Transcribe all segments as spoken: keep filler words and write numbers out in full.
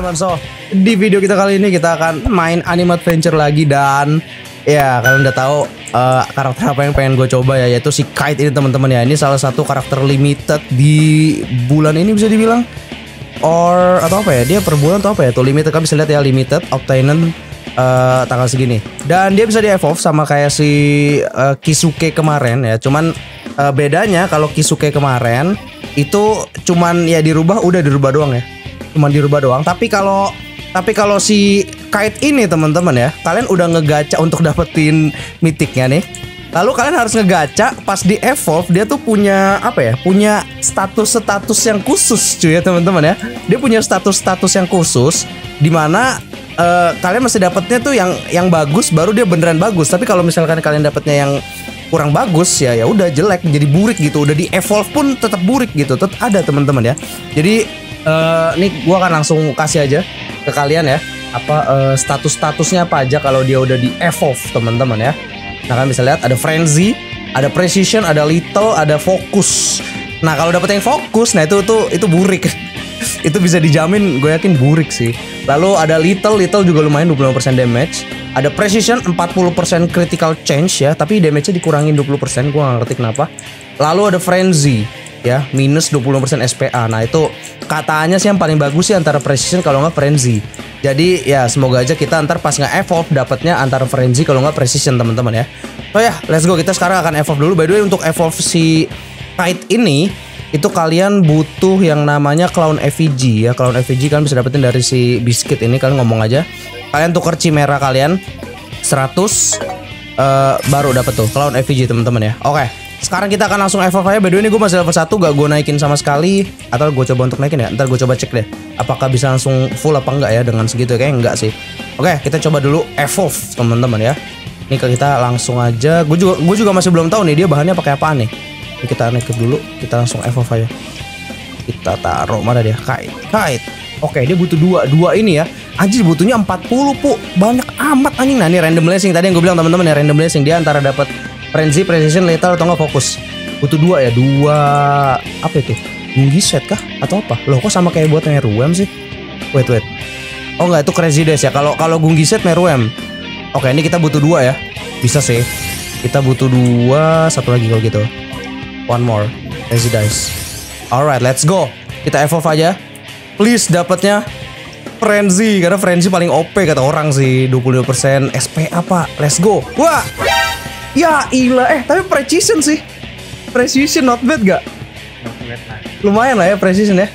teman-teman. So, di video kita kali ini kita akan main Anime Adventure lagi. Dan ya kalian udah tahu uh, karakter apa yang pengen gue coba ya, yaitu si Kite ini teman-teman ya. Ini salah satu karakter limited di bulan ini bisa dibilang, or atau apa ya, dia per bulan atau apa ya. Tuh limited, kan bisa lihat ya, limited obtained uh, tanggal segini. Dan dia bisa di evolve sama kayak si uh, Kisuke kemarin ya. Cuman uh, bedanya kalau Kisuke kemarin itu cuman ya dirubah, udah dirubah doang ya. Cuman dirubah doang. Tapi kalau tapi kalau si Kite ini teman-teman ya, kalian udah ngegacha untuk dapetin mythicnya nih. Lalu kalian harus ngegacha pas di evolve, dia tuh punya apa ya? Punya status-status yang khusus cuy ya teman-teman ya. Dia punya status-status yang khusus di mana uh, kalian masih dapetnya tuh yang yang bagus, baru dia beneran bagus. Tapi kalau misalkan kalian dapetnya yang kurang bagus ya, ya udah jelek, jadi burik gitu. Udah di evolve pun tetap burik gitu. Tetap ada teman-teman ya. Jadi uh, nih gua akan langsung kasih aja ke kalian ya, apa uh, status-statusnya apa aja kalau dia udah di evolve teman-teman ya. Nah kalian bisa lihat ada frenzy, ada precision, ada little, ada focus. Nah kalau dapet yang fokus, nah itu tuh itu burik. Itu bisa dijamin, gue yakin burik sih. Lalu ada little, little juga lumayan dua puluh lima persen damage. Ada precision empat puluh persen critical change ya, tapi damage-nya dikurangin dua puluh persen, gue gak ngerti kenapa. Lalu ada frenzy ya, minus dua puluh persen S P A. Nah itu katanya sih yang paling bagus sih antara precision kalau nggak frenzy. Jadi ya semoga aja kita ntar pas nggak evolve dapatnya antara frenzy kalau nggak precision teman-teman ya. Oh ya, let's go, kita sekarang akan evolve dulu. By the way, untuk evolve si Kite ini itu kalian butuh yang namanya Clown Effigy ya. Clown Effigy kalian bisa dapetin dari si biscuit ini. Kalian ngomong aja, kalian tuker chimera kalian seratus, uh, baru dapet tuh Clown Effigy teman-teman ya. Oke, sekarang kita akan langsung evolve aja. By the way, ini gue masih level satu, gak gue naikin sama sekali. Atau gue coba untuk naikin ya. Ntar gue coba cek deh apakah bisa langsung full apa enggak ya dengan segitu. Kayaknya enggak sih. Oke, kita coba dulu evolve teman-teman ya. Ini kita langsung aja. Gue juga gue juga masih belum tahu nih dia bahannya pakai apaan nih. Ini kita naik dulu, kita langsung evolve aja. Kita taruh mana dia? Kite, Kite. Oke, dia butuh dua, dua ini ya. Anjir, butuhnya empat puluh pu. Banyak amat anjing. Nah ini random blessing tadi yang gue bilang teman-teman ya, random blessing. Dia antara dapat frenzy, precision, lethal atau enggak fokus. Butuh dua ya, dua apa itu? Gungi set kah? Atau apa? Loh kok sama kayak buat Meruem sih? Wait, wait. Oh enggak, itu Crazy Dash ya. Kalau kalau Gungi set Meruem. Oke, ini kita butuh dua ya. Bisa sih. Kita butuh dua, satu lagi kalau gitu. One more, Crazy Dice. Alright, let's go. Kita evolve aja. Please dapatnya frenzy, karena frenzy paling O P kata orang sih. Dua puluh dua persen S P A pak. Let's go. Wah, ya ilah. Eh tapi precision sih. Precision not bad gak? Lumayan lah ya precision ya.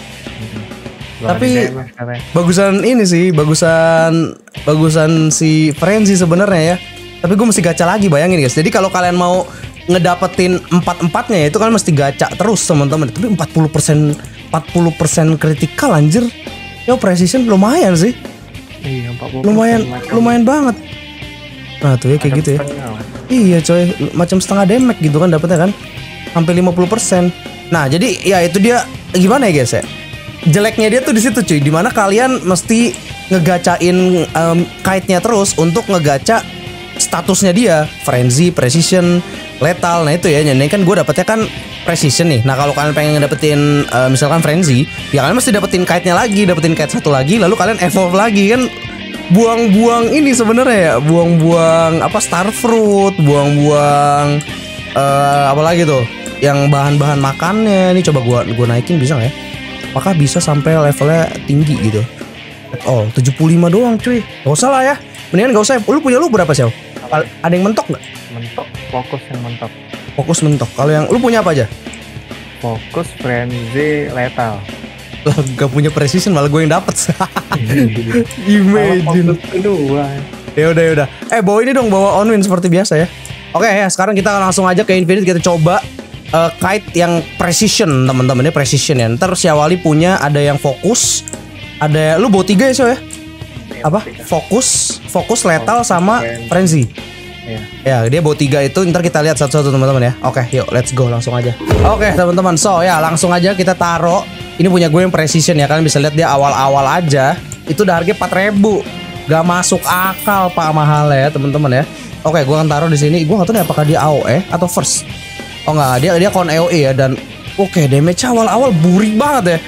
Hmm. Tapi bagusan ini sih, bagusan bagusan si frenzy sebenarnya ya. Tapi gue mesti gacha lagi, bayangin guys. Jadi kalau kalian mau ngedapetin empat-empatnya itu kan mesti gacha terus teman-teman. Tapi empat puluh persen empat puluh persen critical anjir. Ya precision lumayan sih. Iya, empat puluh persen lumayan macam, lumayan banget. Nah tuh ya kayak gitu ya. Iya coy, macam setengah damage gitu kan dapetnya kan. Hampir lima puluh persen. Nah, jadi ya itu dia gimana ya guys ya? Jeleknya dia tuh di situ cuy, dimana kalian mesti ngegacain um, kite-nya terus untuk ngegaca statusnya dia, frenzy, precision, lethal. Nah itu ya, ini kan gue dapetnya kan precision nih. Nah kalau kalian pengen dapetin uh, misalkan frenzy, ya kalian mesti dapetin kite-nya lagi, dapetin kite satu lagi, lalu kalian evolve lagi kan. Buang-buang ini sebenarnya ya, buang-buang apa starfruit, buang-buang uh, apa lagi tuh, yang bahan-bahan makannya. Ini coba gua gua naikin bisa nggak ya? Apakah bisa sampai levelnya tinggi gitu? Oh tujuh puluh lima doang cuy, gak usah lah ya. Mendingan gak usah. Lu punya lu berapa sih? Ada yang mentok nggak? Mentok, fokus yang mentok. Fokus mentok. Kalau yang lu punya apa aja? Fokus, frenzy, lethal. Lah gak punya precision, malah gue yang dapet. Imagine. Kedua. Ya udah ya udah. Eh bawa ini dong, bawa on win seperti biasa ya. Oke ya, sekarang kita langsung aja ke Infinite, kita coba uh, kite yang precision teman-teman, ini precision ya. Ntar si Awali punya ada yang fokus, ada lu bawa tiga ya so ya. Apa? Fokus, fokus lethal sama frenzy. Ya. Ya dia bawa tiga itu, ntar kita lihat satu-satu teman-teman ya. Oke yuk let's go langsung aja. Oke teman-teman, so ya langsung aja kita taruh. Ini punya gue yang precision ya, kalian bisa lihat dia awal-awal aja itu udah harga empat ribu. Gak masuk akal pak mahalnya ya teman-teman ya. Oke, gue akan taruh di sini. Gue nggak tahu nih apakah dia A O E atau first. Oh enggak, dia dia kon E O E ya. Dan oke, damage awal-awal burik banget ya.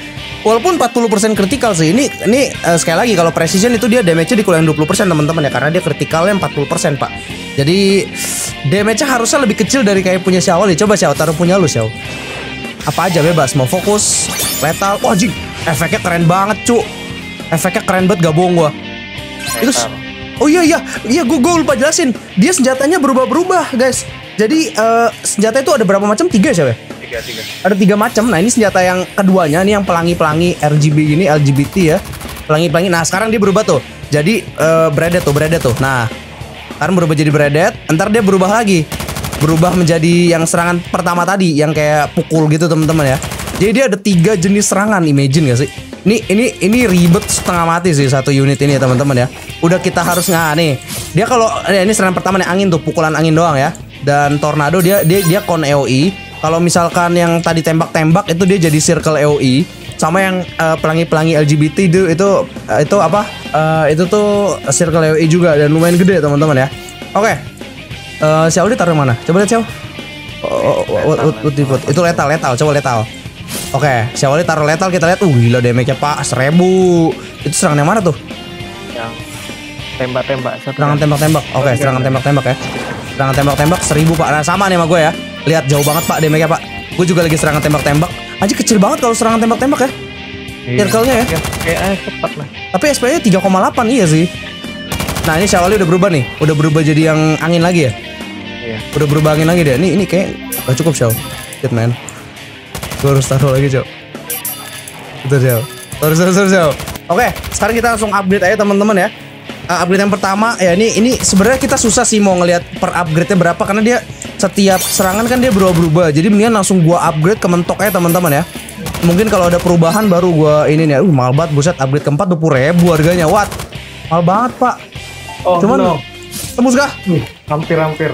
walaupun empat puluh persen kritikal sih. Ini ini uh, sekali lagi kalau precision itu dia damage-nya dikurangin dua puluh persen teman-teman ya, karena dia kritikalnya empat puluh persen, Pak. Jadi damage-nya harusnya lebih kecil dari kayak punya Xiao nih. Coba Xiao taruh punya lu, Xiao. Apa aja bebas, mau fokus, lethal. Wah, jing, efeknya keren banget, cu. Efeknya keren banget, gak bohong gua. Itu oh iya iya, iya gua, gua lupa jelasin. Dia senjatanya berubah-berubah, guys. Jadi uh, senjata itu ada berapa macam? Tiga ya, Tiga, tiga. Ada tiga macam. Nah, ini senjata yang keduanya nih, yang pelangi-pelangi R G B gini, L G B T ya. Pelangi-pelangi. Nah, sekarang dia berubah tuh. Jadi uh, braided tuh, braided tuh. Nah, sekarang berubah jadi braided. Ntar dia berubah lagi. Berubah menjadi yang serangan pertama tadi, yang kayak pukul gitu, teman-teman ya. Jadi dia ada tiga jenis serangan. Imagine gak sih? Ini ini ini ribet setengah mati sih satu unit ini ya, teman-teman ya. Udah kita harus nggak nih. Dia kalau ya, ini serangan pertama nih, angin tuh, pukulan angin doang ya. Dan tornado dia dia dia con A O E. Kalau misalkan yang tadi tembak-tembak itu dia jadi circle A O E. Sama yang uh, pelangi-pelangi L G B T itu itu uh, itu apa? Uh, itu tuh circle A O E juga dan lumayan gede teman-teman ya. Oke. Okay. Uh, Xiao taruh mana? Coba lihat Xiao. Oh, oh, oh, oh, itu letal, letal. Coba letal. Oke, okay. Xiao taruh letal, kita lihat. Uh, gila damage-nya Pak, seribu. Itu serangan yang mana tuh? Yang tembak-tembak. Serangan tembak-tembak. Oke, okay, serangan tembak-tembak ya. Serangan tembak-tembak seribu Pak. Nah, sama nih sama gue ya. Lihat jauh banget Pak damage-nya Pak. Gue juga lagi serangan tembak-tembak. Aja kecil banget kalau serangan tembak-tembak ya. Circle-nya ya. Kayaknya cepat lah. Tapi S P-nya tiga koma delapan, iya sih. Nah, ini Xiao udah berubah nih. Udah berubah jadi yang angin lagi ya. Iya. Udah berubah angin lagi deh. Ini ini kayak gak cukup Xiao. Shit man. Gue harus taruh lagi Xiao. Betul Xiao. Terus terus terus Xiao. Oke, sekarang kita langsung upgrade aja teman-teman ya. Uh, upgrade yang pertama ya, ini ini sebenarnya kita susah sih mau ngelihat per upgrade-nya berapa, karena dia setiap serangan kan dia berubah-berubah. Jadi mendingan langsung gua upgrade ke mentok aja teman-teman ya. Mungkin kalau ada perubahan baru gua ini nih. Uh, mahal banget buset, upgrade keempat dua puluh ribu harganya. What? Mahal banget, Pak. Oh, cuman no. Tembus kah? Uh, hampir-hampir.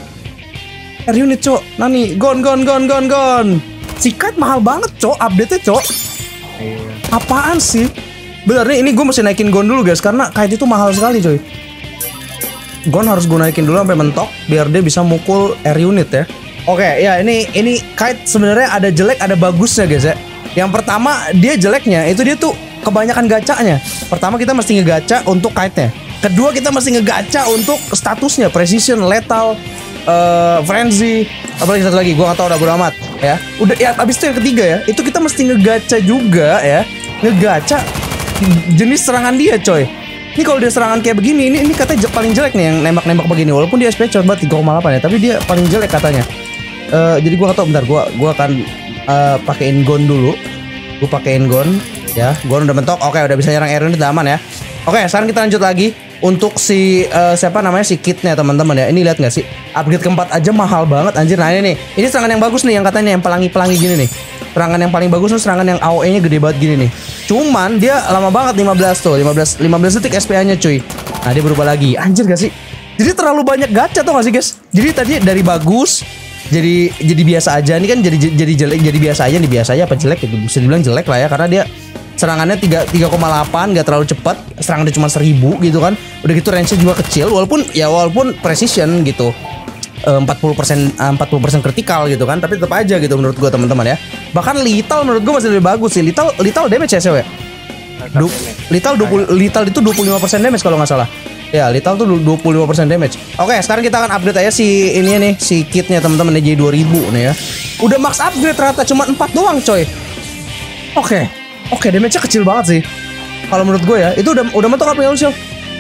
R unit, Cok. Nani, gon gon gon gon gon. Si Kite mahal banget, Cok. Update-nya, Cok. Iya. Apaan sih? Bener nih, ini gue mesti naikin gon dulu guys, karena Kite itu mahal sekali coy. Gon harus gue naikin dulu sampai mentok biar dia bisa mukul R unit ya. Oke, ya ini ini Kite sebenarnya ada jelek ada bagusnya guys ya. Yang pertama dia jeleknya itu dia tuh kebanyakan gacanya. Pertama kita mesti ngegaca untuk Kite-nya. Kedua kita mesti ngegaca untuk statusnya, precision, lethal, uh, frenzy, apalagi satu lagi gue gak tau, udah bodo amat ya. Udah ya, abis itu yang ketiga ya, itu kita mesti ngegaca juga ya, ngegaca jenis serangan dia coy. Ini kalau dia serangan kayak begini, ini ini katanya paling jelek nih yang nembak-nembak begini. Walaupun dia S P coba tiga koma delapan ya, tapi dia paling jelek katanya. Uh, jadi gua gak tau, bentar gua gua akan uh, pakein gon dulu. Gua pakein gon ya. Gon udah mentok. Oke, udah bisa nyerang R unit, udah aman ya. Oke, sekarang kita lanjut lagi untuk si uh, siapa namanya si kitnya teman-teman ya. Ini lihat nggak sih? Upgrade keempat aja mahal banget anjir. Nah, ini nih. Ini serangan yang bagus nih yang katanya yang pelangi-pelangi gini nih. Serangan yang paling bagus tuh serangan yang A O E-nya gede banget gini nih. Cuman dia lama banget, lima belas tuh, lima belas lima belas detik S P A-nya cuy. Nah, dia berubah lagi. Anjir gak sih? Jadi terlalu banyak gacha tuh gak sih, guys? Jadi tadi dari bagus jadi jadi biasa aja. Ini kan jadi jadi jelek, jadi biasa aja nih, biasa aja apa jelek gitu. Bisa dibilang jelek lah ya, karena dia serangannya tiga koma delapan, gak terlalu cepat. Serangannya cuma seribu gitu kan. Udah gitu range-nya juga kecil, walaupun ya walaupun precision gitu. empat puluh persen empat puluh persen kritikal gitu kan, tapi tetap aja gitu menurut gua teman-teman ya. Bahkan lethal menurut gua masih lebih bagus sih. Lethal lethal damage ya, cewek. Du lethal dua puluh, lethal itu dua puluh lima persen damage kalau nggak salah. Ya, lethal tuh dua puluh lima persen damage. Oke, sekarang kita akan upgrade aja si ini nih, si kitnya teman-teman J dua ribu nih ya. Udah max upgrade ternyata cuma empat doang, coy. Oke. Oke, damage-nya kecil banget sih. Kalau menurut gue ya, itu udah udah mentok apa ya lu, Sil?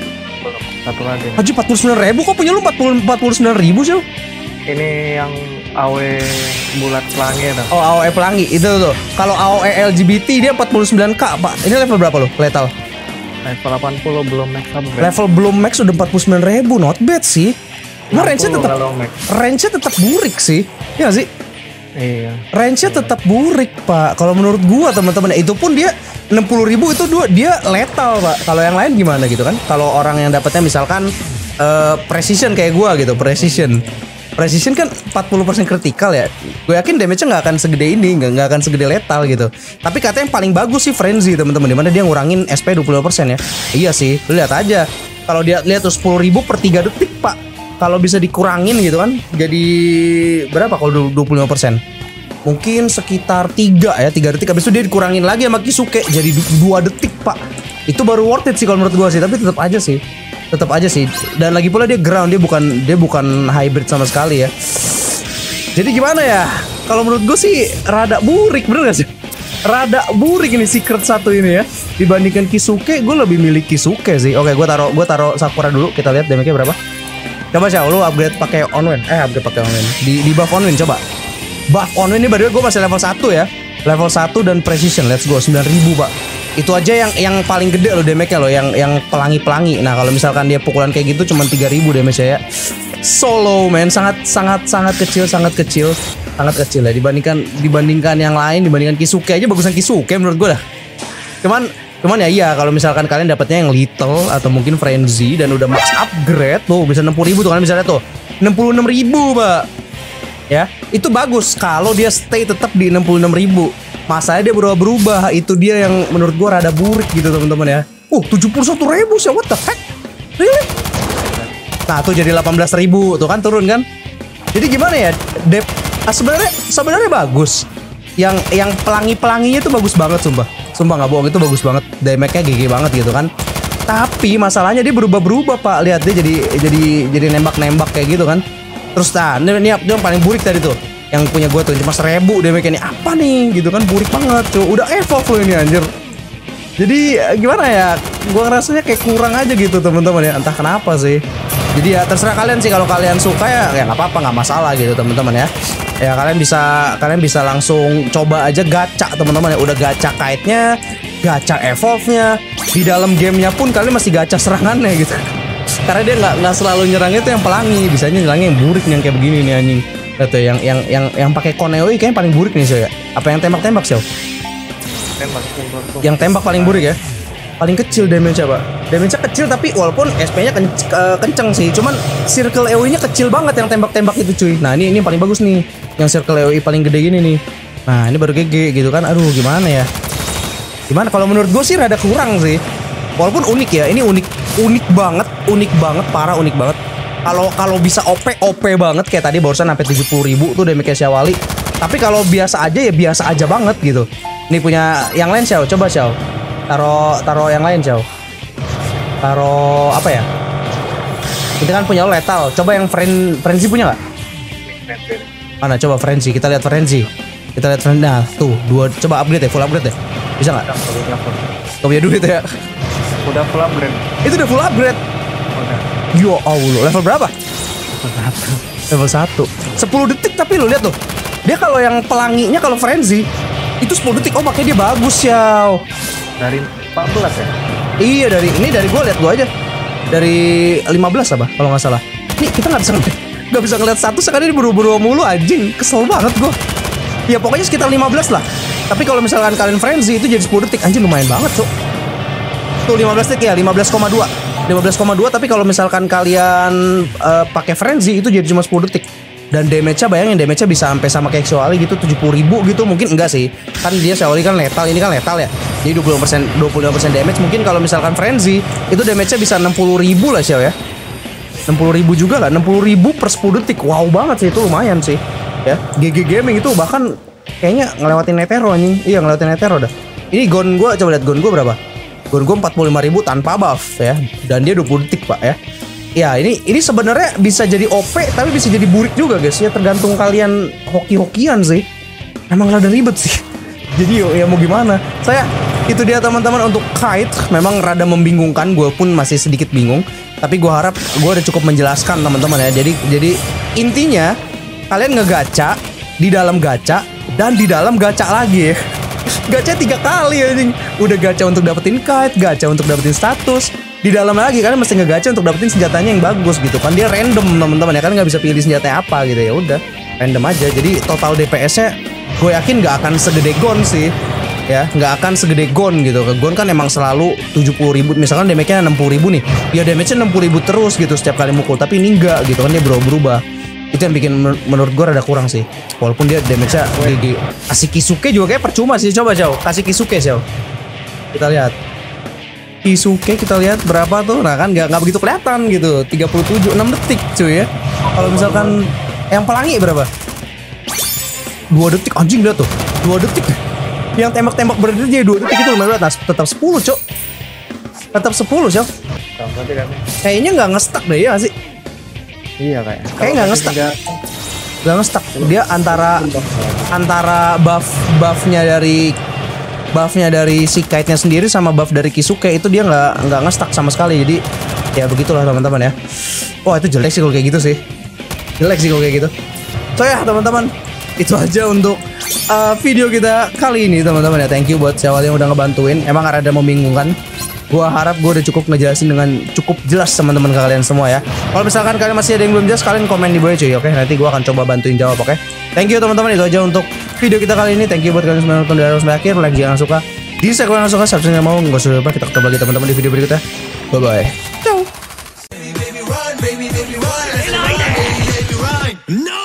Satu lagi. Haji empat puluh sembilan ribu, kok punya lu empat puluh sembilan ribu, Sil? Ini yang A O E bulat pelangi itu. Oh, A O E pelangi itu tuh. Kalau A O E L G B T dia empat puluh sembilan K, Pak. Ini level berapa lu? Lethal. Level delapan puluh belum max upgrade. Level belum max udah empat puluh sembilan ribu, not bad sih. Cuma range-nya tetap range-nya tetap burik sih. Iya gak sih? Iya. Range-nya tetap burik, Pak. Kalau menurut gua teman-teman, itu pun dia enam puluh ribu itu dua dia lethal, Pak. Kalau yang lain gimana gitu kan? Kalau orang yang dapatnya misalkan uh, precision kayak gua gitu, precision. Precision kan empat puluh persen kritikal ya. Gue yakin damage-nya nggak akan segede ini, nggak nggak akan segede lethal gitu. Tapi katanya yang paling bagus sih frenzy, teman-teman. Dimana dia ngurangin S P dua puluh lima persen ya. Iya sih, lu lihat aja. Kalau dia lihat tuh sepuluh ribu per tiga detik, Pak. Kalau bisa dikurangin gitu kan, jadi berapa kalau dua puluh lima persen? mungkin sekitar tiga ya, tiga detik. Habis itu dia dikurangin lagi sama Kisuke jadi dua detik, Pak. Itu baru worth it sih kalau menurut gua sih, tapi tetap aja sih. Tetap aja sih. Dan lagi pula dia ground, dia bukan dia bukan hybrid sama sekali ya. Jadi gimana ya? Kalau menurut gua sih rada burik, bener gak sih? Rada burik ini Secret satu ini ya. Dibandingkan Kisuke, gue lebih milih Kisuke sih. Oke, gue taruh gue taruh Sakura dulu. Kita lihat damage-nya berapa. Coba Xiao, lu upgrade pakai Onwen. Eh, upgrade pakai Onwen. Di di buff Onwen coba. Buff Onwen ini by the way gue masih level satu ya. Level satu dan precision. Let's go sembilan ribu, Pak. Itu aja yang yang paling gede loh damage-nya loh, yang yang pelangi-pelangi. Nah, kalau misalkan dia pukulan kayak gitu cuma tiga ribu damage-nya ya. Solo man, sangat sangat sangat kecil, sangat kecil. Sangat kecil ya dibandingkan dibandingkan yang lain, dibandingkan Kisuke aja bagusan Kisuke menurut gue dah. Cuman cuman ya iya kalau misalkan kalian dapatnya yang little atau mungkin frenzy dan udah max upgrade tuh bisa enam puluh ribu tuh kan, misalnya tuh enam puluh enam ribu, Pak. Ya, itu bagus kalau dia stay tetap di enam puluh enam ribu. Masanya dia berubah-berubah, itu dia yang menurut gua rada burik gitu teman-teman ya. Uh, tujuh puluh satu ribu sih, what the heck? Really? Nah, tuh jadi delapan belas ribu, tuh kan turun kan? Jadi gimana ya? Dep ah, sebenarnya sebenarnya bagus. Yang yang pelangi-pelanginya tuh bagus banget sumpah. Sumpah nggak bohong, itu bagus banget. Damage-nya G G banget gitu kan. Tapi masalahnya dia berubah-berubah, Pak. Lihat dia jadi jadi jadi nembak-nembak kayak gitu kan. Terus nah, ini, ini yang paling burik tadi tuh. Yang punya gue tuh cuma seribu damage-nya, ini apa nih gitu kan, burik banget cuy. Udah evolve loh ini anjir. Jadi gimana ya? Gue ngerasanya kayak kurang aja gitu teman-teman ya. Entah kenapa sih. Jadi ya terserah kalian sih, kalau kalian suka ya ya nggak apa-apa, nggak masalah gitu teman-teman ya. Ya kalian bisa kalian bisa langsung coba aja gacha teman-teman ya. Udah gacha kite-nya, gacha evolve-nya, di dalam gamenya pun kalian masih gacha serangannya gitu. Karena dia nggak nggak selalu nyerangnya tuh yang pelangi, bisanya nyerangnya yang burik yang kayak begini nih anjing. Itu yang yang yang yang pakai Koneoi kayaknya paling burik nih sih ya. Apa yang tembak-tembak sih? Tembak, tembak. Yang tembak paling burik ya. Paling kecil damage-nya, Pak. Damage-nya kecil tapi walaupun S P-nya kenc kenceng sih. Cuman circle E O I-nya kecil banget yang tembak-tembak itu cuy. Nah, ini ini yang paling bagus nih. Yang circle E O I paling gede gini nih. Nah, ini baru G G gitu kan. Aduh, gimana ya? Gimana kalau menurut gue sih rada kurang sih. Walaupun unik ya. Ini unik unik banget, unik banget, parah unik banget. Kalau kalau bisa O P O P banget kayak tadi barusan sampai tujuh puluh ribu tuh damage-nya Xiaowali. Tapi kalau biasa aja ya biasa aja banget gitu. Ini punya yang lain Xiao, coba Xiao. Taro taro yang lain Xiao. Taro apa ya? Kita kan punya lethal. Coba yang friend frenzy punya nggak? Mana coba frenzy, kita lihat frenzy. Kita lihat frenzy. Nah, tuh dua, coba upgrade ya, full upgrade ya. Bisa nggak? Kau punya duit ya? Udah full upgrade. Itu udah full upgrade. Udah. Yo Allah, level berapa? Level satu. sepuluh detik tapi lu lihat tuh. Dia kalau yang pelanginya kalau frenzy itu sepuluh detik. Oh, makanya dia bagus ya. Dari empat belas ya? Iya, dari ini dari gua lihat gua aja. Dari lima belas apa kalau nggak salah. Nih kita nggak bisa nggak bisa ngeliat status karena ini buru-buru mulu anjing. Kesel banget gua. Ya pokoknya sekitar lima belas lah. Tapi kalau misalkan kalian frenzy itu jadi sepuluh detik anjing, lumayan banget, Cuk. Tuh lima belas detik ya, lima belas koma dua. lima belas koma dua, tapi kalau misalkan kalian uh, pakai frenzy itu jadi cuma sepuluh detik. Dan damage-nya bayangin, damage-nya bisa sampai sama kayak Xiaowali gitu, tujuh puluh ribu gitu. Mungkin enggak sih. Kan dia Xiaowali kan lethal, ini kan lethal ya. Jadi dua puluh lima persen, dua puluh lima persen damage. Mungkin kalau misalkan frenzy itu damage-nya bisa enam puluh ribu lah Xiao ya. enam puluh ribu juga lah, enam puluh ribu per sepuluh detik. Wow banget sih, itu lumayan sih. Ya, G G Gaming itu bahkan kayaknya ngelewatin Netero anjing. Iya, ngelewatin Netero dah. Ini gon gua, coba lihat gon gua berapa? Gon gua empat puluh lima ribu tanpa buff ya. Dan dia dua puluh detik, Pak ya. Ya, ini ini sebenarnya bisa jadi O P tapi bisa jadi burik juga, guys. Ya tergantung kalian hoki-hokian sih. Emang rada ribet sih. Jadi ya mau gimana? Saya itu dia teman-teman untuk kite memang rada membingungkan, gue pun masih sedikit bingung. Tapi gue harap gue udah cukup menjelaskan teman-teman ya. Jadi jadi intinya kalian ngegacha di dalam gacha dan di dalam gacha lagi ya. Gacha tiga kali anjing. Udah gacha untuk dapetin kite, gacha untuk dapetin status. Di dalam lagi kalian mesti ngegacha untuk dapetin senjatanya yang bagus gitu kan. Dia random teman-teman ya, kan nggak bisa pilih senjatanya apa gitu ya. Udah random aja. Jadi total D P S-nya gue yakin nggak akan segede Gon sih. Ya, nggak akan segede Gon gitu. Gon kan emang selalu tujuh puluh ribu. Misalkan damage-nya enam puluh ribu nih. Ya damage-nya enam puluh ribu terus gitu setiap kali mukul. Tapi ini enggak gitu kan, dia berubah-berubah. Itu yang bikin men menurut gue rada kurang sih. Walaupun dia damage-nya gede. Kasih Kisuke juga kayak percuma sih. Coba Xiao, kasih Kisuke Xiao. Kita lihat. Kisuke kita lihat berapa tuh. Nah kan nggak nggak begitu kelihatan gitu. tiga puluh tujuh, enam detik cuy ya. Kalau misalkan yang pelangi berapa? dua detik anjing dia tuh. dua detik. Yang tembak-tembak berhenti jadi dua detik itu lumayan berat. Nah, tetap sepuluh, Cok. Tetap sepuluh, Cok. Kayaknya nggak ngestak deh ya sih. Iya kayak. Kayak nggak ngestak. Nggak ngestak. Dia antara antara buff buffnya dari buffnya dari si Kite-nya sendiri sama buff dari Kisuke itu dia nggak nggak ngestak sama sekali. Jadi ya begitulah teman-teman ya. Wah itu jelek sih kalau kayak gitu sih. Jelek sih kalau kayak gitu. So ya teman-teman, itu aja untuk uh, video kita kali ini teman-teman ya. Thank you buat siapa yang udah ngebantuin. Emang ada membingungkan. Gua harap gue udah cukup ngejelasin dengan cukup jelas teman-teman kalian semua ya. Kalau misalkan kalian masih ada yang belum jelas, kalian komen di bawah cuy, oke? Nanti gue akan coba bantuin jawab, oke? Thank you teman-teman, itu aja untuk video kita kali ini. Thank you buat kalian semua yang nonton dari awal sampai akhir. Like jangan suka, dislike kalau nggak suka, subscribe nggak mau, nggak usah lupa. Kita ketemu lagi teman-teman di video berikutnya. Bye bye. Ciao. Baby, baby, run, baby, baby, run. No!